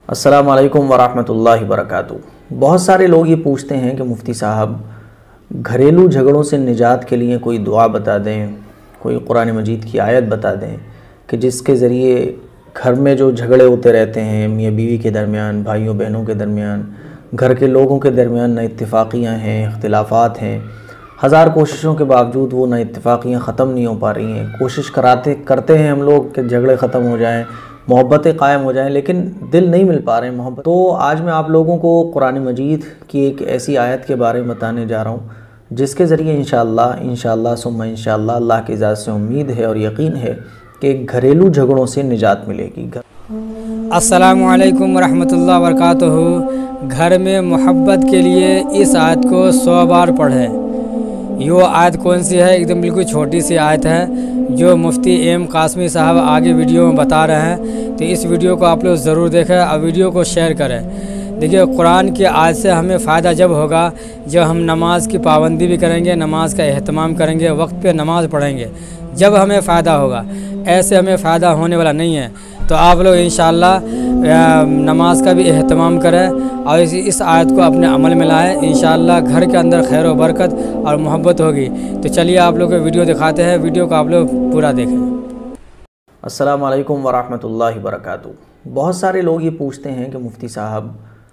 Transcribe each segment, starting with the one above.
السلام علیکم ورحمۃ اللہ وبرکاتہ۔ بہت سارے لوگ یہ پوچھتے ہیں کہ مفتی صاحب گھریلو جھگڑوں سے نجات کے لیے کوئی دعا بتا دیں، کوئی قرآن مجید کی آیت بتا دیں کہ جس کے ذریعے گھر میں جو جھگڑے ہوتے رہتے ہیں میاں بیوی کے درمیان، بھائیوں بہنوں کے درمیان، گھر کے لوگوں کے درمیان نہ اتفاقیاں ہیں، اختلافات ہیں، ہزار کوششوں کے باوجود وہ نہ اتفاقیاں ختم نہیں ہو پا رہی ہیں۔ کوشش کرتے ہیں ہم لوگ کہ جھگڑے ختم ہو جائیں، محبتیں قائم ہو جائیں، لیکن دل نہیں مل پا رہے ہیں محبت۔ تو آج میں آپ لوگوں کو قرآن مجید کی ایک ایسی آیت کے بارے میں بتانے جا رہا ہوں جس کے ذریعے انشاءاللہ ثم انشاءاللہ اللہ کی ذات سے امید ہے اور یقین ہے کہ گھریلو جھگڑوں سے نجات ملے گی۔ السلام علیکم ورحمۃ اللہ وبرکاتہ۔ گھر میں محبت کے لیے اس آیت کو 100 بار پڑھیں۔ یہ آیت کون سی ہے؟ ایک دم بالکل چھوٹی سی آیت ہے جو مفتی ایم قاسمی صاحب آگے ویڈیو میں بتا رہے ہیں، تو اس ویڈیو کو آپ لوگ ضرور دیکھیں اور ویڈیو کو شیئر کریں۔ دیکھیے، قرآن کی آیت سے ہمیں فائدہ جب ہوگا جب ہم نماز کی پابندی بھی کریں گے، نماز کا اہتمام کریں گے، وقت پہ نماز پڑھیں گے، جب ہمیں فائدہ ہوگا۔ ایسے ہمیں فائدہ ہونے والا نہیں ہے۔ تو آپ لوگ انشاءاللہ نماز کا بھی اہتمام کریں اور اس آیت کو اپنے عمل میں لائیں۔ انشاءاللہ گھر کے اندر خیر و برکت اور محبت ہوگی۔ تو چلیے آپ لوگ کو ویڈیو دکھاتے ہیں، ویڈیو کو آپ لوگ پورا دیکھیں۔ السلام علیکم ورحمۃ اللہ وبرکاتہ۔ بہت سارے لوگ یہ پوچھتے ہیں کہ مفتی صاحب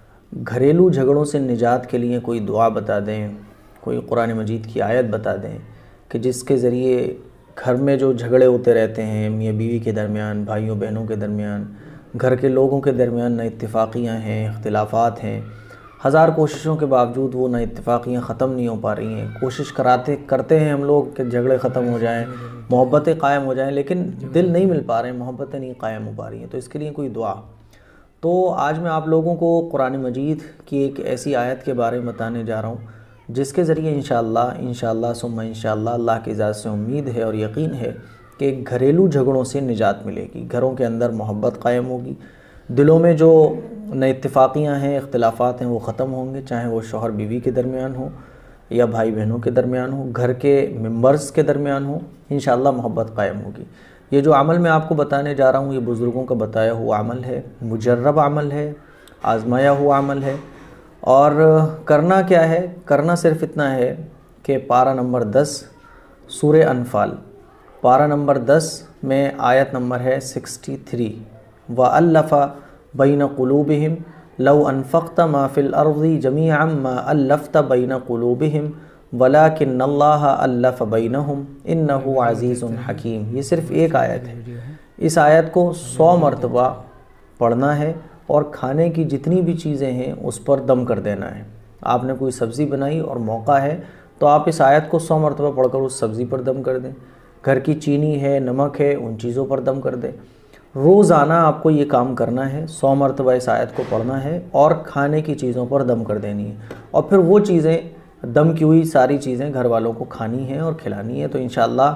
گھریلو جھگڑوں سے نجات کے لیے کوئی دعا بتا دیں، کوئی قرآن مجید کی آیت بتا دیں کہ جس کے ذریعے گھر میں جو جھگڑے ہوتے رہتے ہیں میاں بیوی کے درمیان، بھائیوں بہنوں کے درمیان، گھر کے لوگوں کے درمیان نہ اتفاقیاں ہیں، اختلافات ہیں، ہزار کوششوں کے باوجود وہ نہ اتفاقیاں ختم نہیں ہو پا رہی ہیں۔ کوشش کرتے ہیں ہم لوگ کہ جھگڑے ختم ہو جائیں، محبتیں قائم ہو جائیں، لیکن دل نہیں مل پا رہے ہیں، محبتیں نہیں قائم ہو پا رہی ہیں۔ تو اس کے لیے کوئی دعا۔ تو آج میں آپ لوگوں کو قرآن مجید کی ایک ایسی آیت کے بارے میں بتانے جا رہا ہوں جس کے ذریعے انشاءاللہ ثم انشاءاللہ اللہ کی ذات سے امید ہے اور یقین ہے کہ گھریلو جھگڑوں سے نجات ملے گی، گھروں کے اندر محبت قائم ہوگی، دلوں میں جو نہ اتفاقیاں ہیں، اختلافات ہیں، وہ ختم ہوں گے، چاہے وہ شوہر بیوی کے درمیان ہو یا بھائی بہنوں کے درمیان ہو، گھر کے ممبرز کے درمیان ہو، انشاءاللہ محبت قائم ہوگی۔ یہ جو عمل میں آپ کو بتانے جا رہا ہوں یہ بزرگوں کا بتایا ہوا عمل ہے، مجرب عمل ہے، آزمایا ہوا عمل ہے۔ اور کرنا کیا ہے؟ کرنا صرف اتنا ہے کہ پارہ نمبر 10 سورہ انفال، پارہ نمبر 10 میں آیت نمبر ہے 63، وَأَلَّفَ بَيْنَ قُلُوبِهِمْ لَوْ أَنفَقْتَ مَا فِي الْأَرْضِ جَمِيعًا مَا أَلَّفْتَ بَيْنَ قُلُوبِهِمْ وَلَكِنَّ اللَّهَ أَلَّفَ بَيْنَهُمْ إِنَّهُ عَزِيزٌ حَكِيمٌ۔ یہ صرف ایک آیت ہے۔ اس آیت کو 100 مرتبہ پڑھنا ہے اور کھانے کی جتنی بھی چیزیں ہیں اس پر دم کر دینا ہے۔ آپ نے کوئی سبزی بنائی اور موقع ہے تو آپ اس آیت کو 100 مرتبہ پڑھ کر اس سبزی پر دم کر دیں۔ گھر کی چینی ہے، نمک ہے، ان چیزوں پر دم کر دیں۔ روزانہ آپ کو یہ کام کرنا ہے، 100 مرتبہ اس آیت کو پڑھنا ہے اور کھانے کی چیزوں پر دم کر دینی ہے، اور پھر وہ چیزیں دم کی ہوئی ساری چیزیں گھر والوں کو کھانی ہیں اور کھلانی ہے۔ تو انشاءاللہ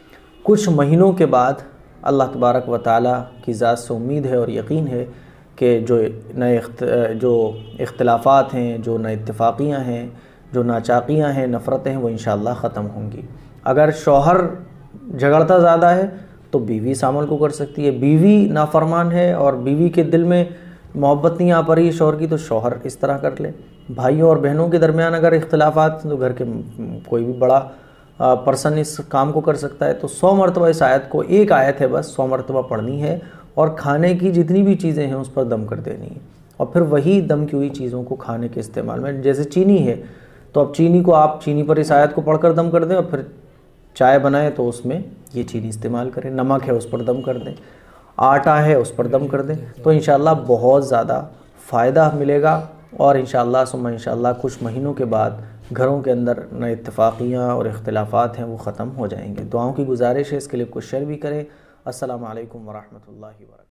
کچھ مہینوں کے بعد اللہ تبارک و تعالیٰ کی ذات سے امید ہے اور یقین ہے کہ جو اختلافات ہیں، جو نہ اتفاقیاں ہیں، جو ناچاقیاں ہیں، نفرتیں ہیں، وہ انشاءاللہ ختم ہوں گی۔ اگر شوہر جھگڑتا زیادہ ہے تو بیوی اس عمل کو کر سکتی ہے۔ بیوی نافرمان ہے اور بیوی کے دل میں محبت نہیں آ پا رہی ہے شوہر کی، تو شوہر اس طرح کر لے۔ بھائیوں اور بہنوں کے درمیان اگر اختلافات ہیں تو گھر کے کوئی بھی بڑا پرسن اس کام کو کر سکتا ہے۔ تو 100 مرتبہ اس آیت کو، ایک آیت ہے بس، 100 مرتبہ پڑھنی ہے اور کھانے کی جتنی بھی چیزیں ہیں اس پر دم کر دینی ہے، اور پھر وہی دم کی ہوئی چیزوں کو کھانے کے استعمال میں، جیسے چینی ہے تو اب چینی کو آپ چینی پر اس آیت کو پڑھ کر دم کر دیں، اور پھر چائے بنائیں تو اس میں یہ چینی استعمال کریں، نمک ہے اس پر دم کر دیں، آٹا ہے اس پر دم کر دیں، تو انشاءاللہ بہت زیادہ فائدہ ملے گا، اور انشاءاللہ ثم انشاءاللہ کچھ مہینوں کے بعد گھروں کے اندر نہ اتفاقیاں اور اختلافات ہیں وہ ختم ہو جائیں گے۔ دعاؤں کی گزارش ہے، اس کے لیے کچھ شیئر بھی کریں۔ السلام علیکم ورحمۃ اللہ وبرکاتہ۔